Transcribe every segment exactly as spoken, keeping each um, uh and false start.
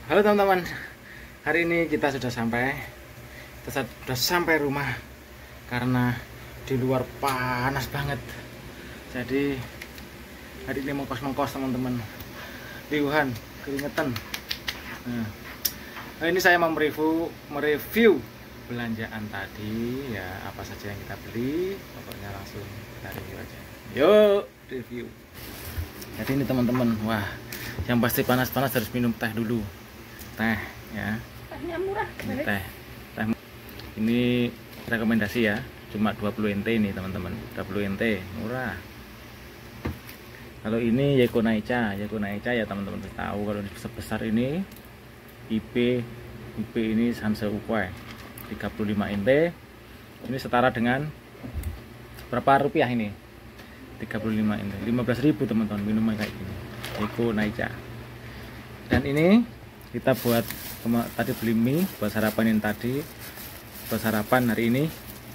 Halo teman-teman, hari ini kita sudah sampai, kita sudah sampai rumah karena di luar panas banget. Jadi hari ini mengkos-mengkos teman-teman di Wuhan, keringetan. Nah, hari ini saya mau mereview, mereview belanjaan tadi ya, apa saja yang kita beli. Pokoknya langsung kita review aja. Yuk review. Jadi ini teman-teman, wah yang pasti panas-panas harus minum teh dulu. Teh ya, tehnya murah. ini teh teh ini rekomendasi ya, cuma dua puluh yen ini teman-teman, dua puluh yen murah. Kalau ini Yekonaicha, Yekonaicha ya teman-teman tahu, kalau sebesar ini I P I P ini Sanse Ukwai tiga puluh lima yen, ini setara dengan berapa rupiah ini? tiga puluh lima yen, lima belas ribu teman-teman, minuman kayak gini Yekonaicha. Dan ini kita buat tadi beli mie buat sarapan yang tadi, buat sarapan hari ini.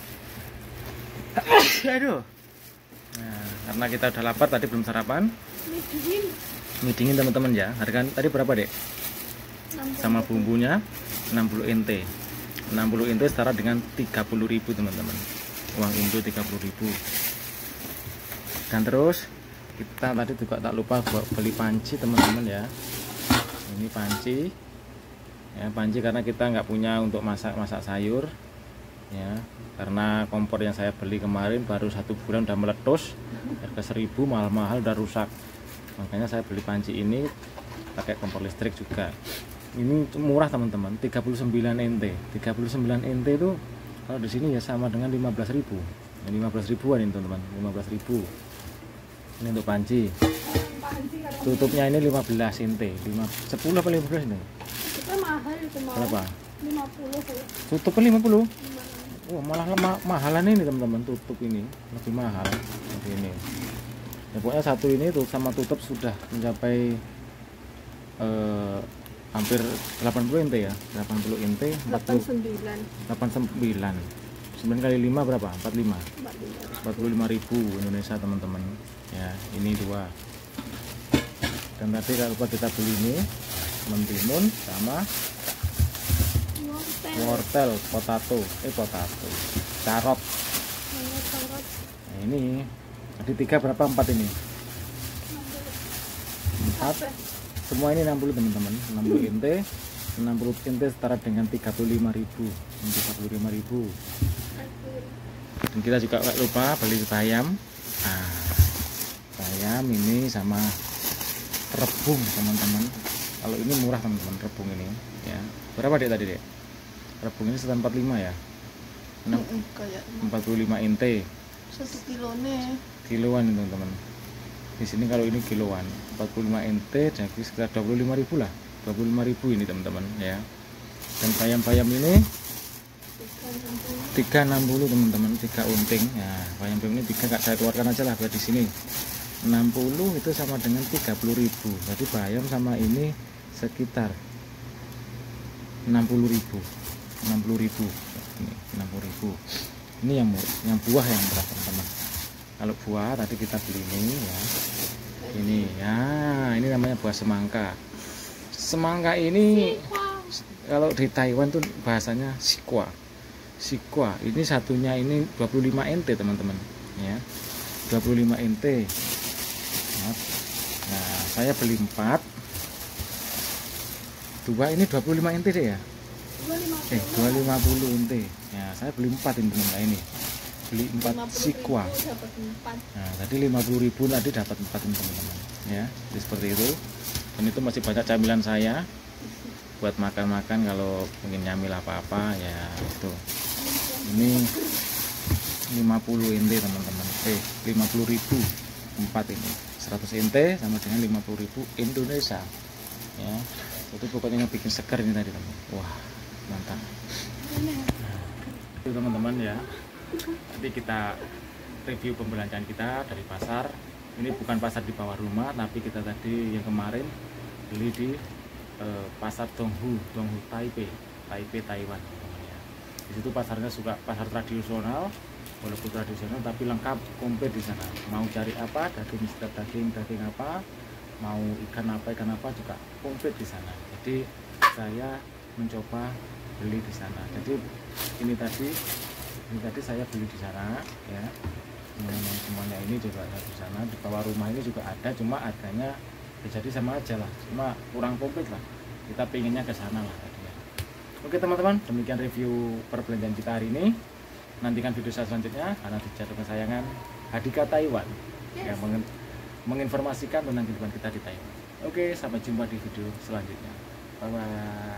Aduh. Nah, karena kita udah lapar tadi belum sarapan. Mie dingin. Mie dingin teman-teman ya. Harga tadi berapa, Dek? Sama bumbunya enam puluh yen. enam puluh yen setara dengan tiga puluh ribu teman-teman. Uang Indo tiga puluh ribu. Dan terus kita tadi juga tak lupa buat beli panci teman-teman ya. Ini panci ya, panci karena kita nggak punya untuk masak-masak sayur ya, karena kompor yang saya beli kemarin baru satu bulan udah meletus, harga seribu, mahal-mahal udah rusak, makanya saya beli panci ini pakai kompor listrik juga. Ini murah teman-teman, tiga puluh sembilan yen. tiga puluh sembilan yen itu kalau di sini ya sama dengan lima belas ribu, lima belas ribuan ini teman-teman, lima belas ribu ini untuk panci. Tutupnya ini lima belas yen, sepuluh apa lima belas ini? Itu mahal itu mahal. Berapa? lima puluh. Tutupnya lima puluh? Wah, oh, malah ma mahalan ini teman-teman, tutup ini lebih mahal seperti ini. Ya, pokoknya satu ini tuh sama tutup sudah mencapai eh, hampir delapan puluh yen ya, delapan puluh yen, delapan puluh sembilan. delapan puluh sembilan. sembilan kali lima berapa? empat puluh lima. empat puluh lima ribu Indonesia teman-teman. Ya, ini dua. Dan tadi kalau lupa kita beli ini mentimun sama Wortel. wortel, potato, eh potato, carrot. Nah, ini tadi tiga berapa? Empat ini. Empat. Semua ini enam puluh teman-teman, enam puluh yen. enam puluh yen setara dengan tiga puluh lima ribu, tiga puluh lima ribu. Dan kita juga nggak lupa beli bayam. Nah, bayam ini sama rebung teman-teman. Kalau ini murah teman-teman, rebung ini ya. Berapa Dek tadi, Dek? Rebung ini sekitar empat puluh lima ya. empat puluh lima yen. Satu kilone. Kiloan ini teman-teman. Di sini kalau ini kiloan, empat puluh lima yen jadi sekitar dua puluh lima ribu lah. dua puluh lima ribu ini teman-teman ya. Dan bayam-bayam ini tiga enam puluh teman-teman, tiga unting. Ya, bayam-bayam ini tiga enggak saya keluarkan aja lah buat di sini. enam puluh itu sama dengan tiga puluh ribu. Jadi bayam sama ini sekitar enam puluh ribu. enam puluh ribu. Ini enam puluh ribu. Ini yang yang buah yang murah teman-teman. Kalau buah tadi kita beli ini ya. Ini ya, ini namanya buah semangka. Semangka ini kalau di Taiwan tuh bahasanya sikwa. Sikwa. Ini satunya ini dua puluh lima yen teman-teman ya. dua puluh lima yen. Nah, saya beli empat. Dua ini dua puluh lima yen deh ya. Eh, dua ratus lima puluh yen. Ya, saya beli empat ini teman-teman ini. Beli empat sikwa. Nah, tadi lima puluh ribu tadi dapat empat ini teman-teman. Ya, jadi seperti itu. Dan itu masih banyak camilan saya buat makan-makan kalau ingin nyamil apa-apa ya itu. Ini lima puluh yen teman-teman. Eh, lima puluh ribu empat ini. seratus yen sama dengan lima puluh ribu Indonesia. Ya. Itu pokoknya bikin segar ini tadi teman. Wah, mantap. Itu teman-teman ya. Nanti kita review pembelanjaan kita dari pasar. Ini bukan pasar di bawah rumah, tapi kita tadi yang kemarin beli di eh, pasar Donghu, Donghu Taipei, Taipei Taiwan. Ya. Di situ pasarnya juga pasar tradisional, walaupun tradisional tapi lengkap komplit di sana. Mau cari apa, daging setiap daging, daging apa, mau ikan apa ikan apa juga komplit di sana. Jadi saya mencoba beli di sana. Jadi ini tadi ini tadi saya beli di sana ya. Yang semuanya ini juga ada di sana, di bawah rumah ini juga ada, cuma harganya ya jadi sama aja lah, cuma kurang komplit lah. Kita pinginnya ke sana lah tadi ya. Oke teman-teman, demikian review perbelanjaan kita hari ini. Nantikan video saya selanjutnya karena dijatuh kesayangan Hadika Taiwan Yes. yang meng menginformasikan tentang kehidupan kita di Taiwan. Oke, sampai jumpa di video selanjutnya. Bye bye.